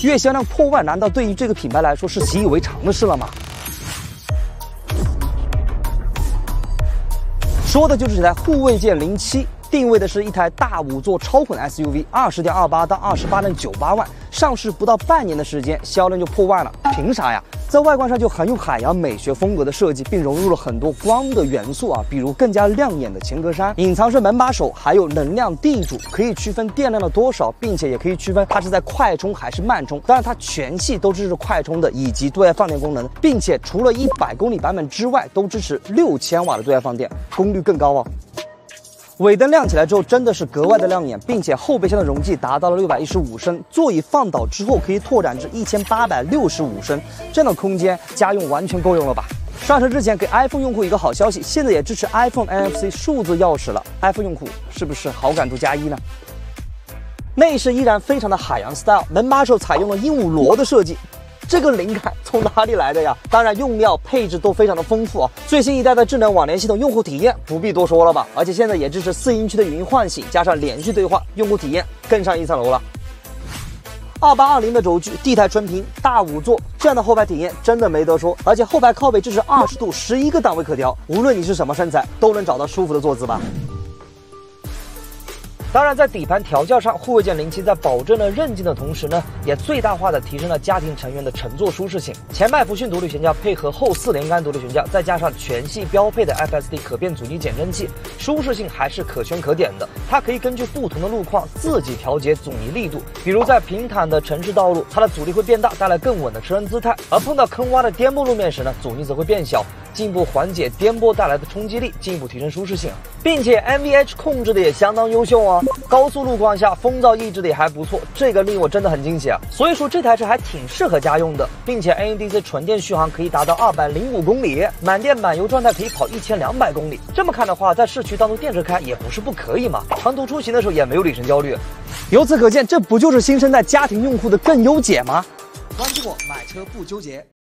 月销量破万，难道对于这个品牌来说是习以为常的事了吗？说的就是这台护卫舰07，定位的是一台大5座超混 SUV，20.28到28.98万，上市不到半年的时间，销量就破万了，凭啥呀？在外观上就很有海洋美学风格的设计，并融入了很多光的元素啊，比如更加亮眼的前格栅、隐藏式门把手，还有能量地主，可以区分电量的多少，并且也可以区分它是在快充还是慢充。当然，它全系都支持快充的以及对外放电功能，并且除了100公里版本之外，都支持6000瓦的对外放电，功率更高哦。尾灯亮起来之后，真的是格外的亮眼，并且后备箱的容积达到了615升，座椅放倒之后可以拓展至1865升，这样的空间家用完全够用了吧？上车之前给 iPhone 用户一个好消息，现在也支持 iPhone NFC 数字钥匙了 ，iPhone 用户是不是好感度加1呢？内饰依然非常的海洋 style， 门把手采用了鹦鹉螺的设计。这个灵感从哪里来的呀？当然，用料配置都非常的丰富啊。最新一代的智能网联系统用户体验不必多说了吧，而且现在也支持4英区的语音唤醒，加上连续对话，用户体验更上一层楼了。2820的轴距，地台纯平，大5座，这样的后排体验真的没得说。而且后排靠背支持20度11个档位可调，无论你是什么身材，都能找到舒服的坐姿吧。当然，在底盘调教上，护卫舰07在保证了韧劲的同时呢，也最大化的提升了家庭成员的乘坐舒适性。前麦弗逊独立悬架配合后4连杆独立悬架，再加上全系标配的 FSD 可变阻尼减震器，舒适性还是可圈可点的。它可以根据不同的路况自己调节阻尼力度，比如在平坦的城市道路，它的阻力会变大，带来更稳的车身姿态；而碰到坑洼的颠簸路面时呢，阻尼则会变小，进一步缓解颠簸带来的冲击力，进一步提升舒适性。并且 NVH 控制的也相当优秀哦，高速路况下风噪抑制的也还不错，这个令我真的很惊喜啊！所以说这台车还挺适合家用的，并且 NEDC 纯电续航可以达到205公里，满电满油状态可以跑1200公里。这么看的话，在市区当做电车开也不是不可以嘛，长途出行的时候也没有里程焦虑。由此可见，这不就是新生代家庭用户的更优解吗？关注我，买车不纠结。